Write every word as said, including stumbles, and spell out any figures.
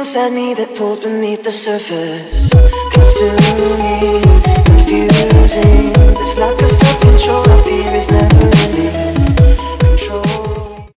inside me that pulls beneath the surface, consuming, confusing. This lack of